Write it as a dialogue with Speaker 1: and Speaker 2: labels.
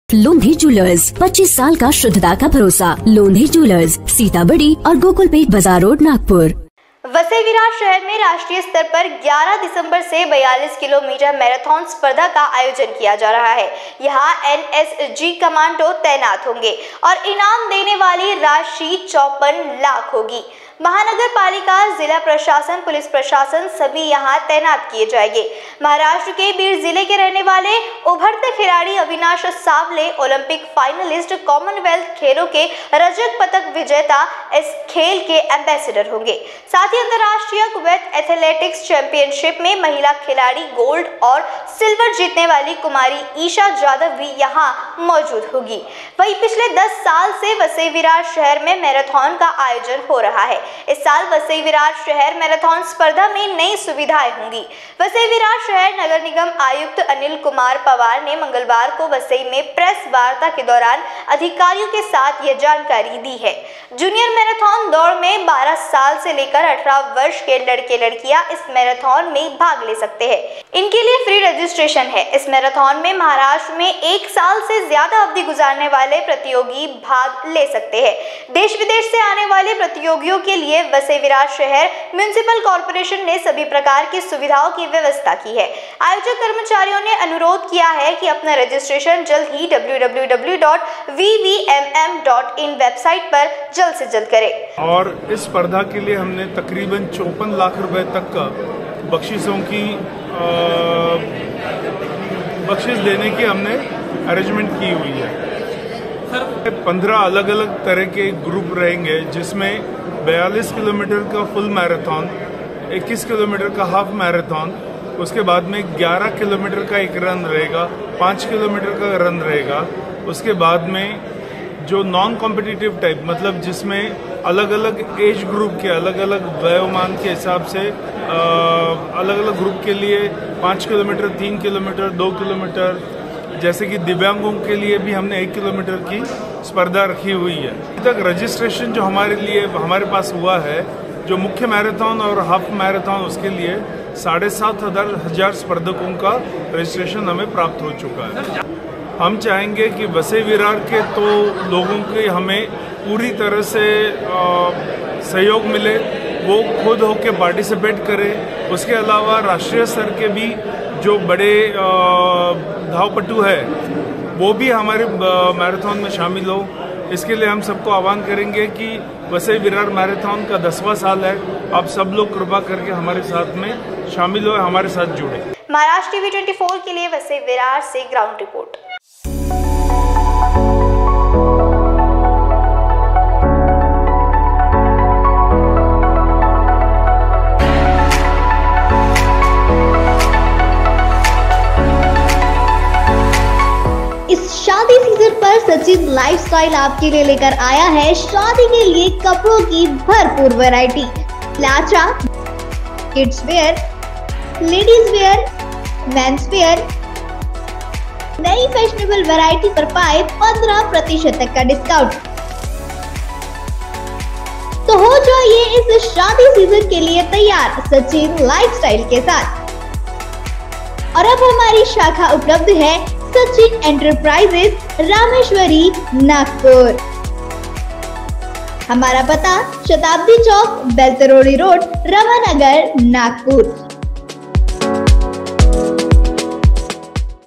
Speaker 1: लोंधी jewellers 25 साल का शुद्धता का भरोसा। लोंधी ज्वेलर्स, सीताबड़ी और गोकुलपेट बाजार रोड, नागपुर।
Speaker 2: वसई विरार शहर में राष्ट्रीय स्तर पर 11 दिसंबर से 42 किलोमीटर मैराथन स्पर्धा का आयोजन किया जा रहा है। यहाँ NSG कमांडो तैनात होंगे और इनाम देने वाली राशि 54 लाख होगी। महानगर पालिका, जिला प्रशासन, पुलिस प्रशासन सभी यहाँ तैनात किए जाएंगे। महाराष्ट्र के बीर जिले के रहने वाले उभरते खिलाड़ी Avinash Sable Olympic finalist, Commonwealth खेलों के रजत पदक विजेता इस खेल के एम्बेसडर होंगे। साथ ही अंतर्राष्ट्रीय कुवैत एथलेटिक्स चैंपियनशिप में महिला खिलाड़ी गोल्ड और सिल्वर जीतने वाली कुमारी ईशा जाधव भी यहाँ मौजूद होगी। वहीं पिछले 10 साल से वसई विरार शहर में मैराथन का आयोजन हो रहा है। इस साल वसई विरार शहर मैराथन स्पर्धा में नई सुविधाएं होंगी। वसई विरार शहर नगर निगम आयुक्त अनिल कुमार पवार ने मंगलवार को वसई में प्रेस वार्ता के दौरान अधिकारियों के साथ यह जानकारी दी है। जूनियर मैराथन दौड़ में 12 साल से लेकर 18 वर्ष के लड़के लड़कियां इस मैराथन में भाग ले सकते हैं। इनके लिए फ्री रजिस्ट्रेशन है। इस मैराथन में महाराष्ट्र में 1 साल से ज्यादा अवधि गुजारने वाले प्रतियोगी भाग ले सकते हैं। देश विदेश से आने वाले प्रतियोगियों के लिए वसई विरार शहर म्युनिसिपल कॉर्पोरेशन ने सभी प्रकार की सुविधाओं की व्यवस्था की है। आयोजक कर्मचारियों ने अनुरोध किया है कि अपना रजिस्ट्रेशन जल्द ही www.vvmm.in वेबसाइट पर जल्द से जल्द करें।
Speaker 3: और इस स्पर्धा के लिए हमने तकरीबन 54 लाख रुपए तक का बख्शिशों की बख्शिश देने की हमने अरेंजमेंट की हुई है। 15 अलग अलग तरह के ग्रुप रहेंगे, जिसमें 42 किलोमीटर का फुल मैराथन, 21 किलोमीटर का हाफ मैराथन, उसके बाद में 11 किलोमीटर का एक रन रहेगा, 5 किलोमीटर का रन रहेगा। उसके बाद में जो नॉन कॉम्पिटिटिव टाइप, मतलब जिसमें अलग अलग एज ग्रुप के अलग अलग वयोमान के हिसाब से अलग अलग ग्रुप के लिए 5 किलोमीटर, 3 किलोमीटर, 2 किलोमीटर, जैसे कि दिव्यांगों के लिए भी हमने 1 किलोमीटर की स्पर्धा रखी हुई है। अभी तक रजिस्ट्रेशन जो हमारे पास हुआ है, जो मुख्य मैराथन और हाफ मैराथन, उसके लिए 7,500 स्पर्धकों का रजिस्ट्रेशन हमें प्राप्त हो चुका है। हम चाहेंगे कि वसई विरार के तो लोगों के हमें पूरी तरह से सहयोग मिले, वो खुद होकर पार्टिसिपेट करें। उसके अलावा राष्ट्रीय स्तर के भी जो बड़े धावपटु है वो भी हमारे मैराथन में शामिल हो। इसके लिए हम सबको आह्वान करेंगे कि वसई विरार मैराथन का 10वां साल है। आप सब लोग कृपा करके हमारे साथ में शामिल हो, हमारे साथ जुड़े।
Speaker 2: महाराष्ट्र TV 24 के लिए वसई विरार से ग्राउंड रिपोर्ट। शादी सीजन पर सचिन लाइफस्टाइल आपके लिए लेकर आया है शादी के लिए कपड़ों की भरपूर वैरायटी। लाचा, kids wear, ladies wear, men's wear, नई फैशनेबल वैरायटी पर पाए 15% तक का डिस्काउंट। तो हो जाइए इस शादी सीजन के लिए तैयार सचिन लाइफस्टाइल के साथ। और अब हमारी शाखा उपलब्ध है सचिन एंटरप्राइजेस, रामेश्वरी, नागपुर। हमारा पता शताब्दी चौक, बेलतरोड़ी रोड, रमानगर, नागपुर।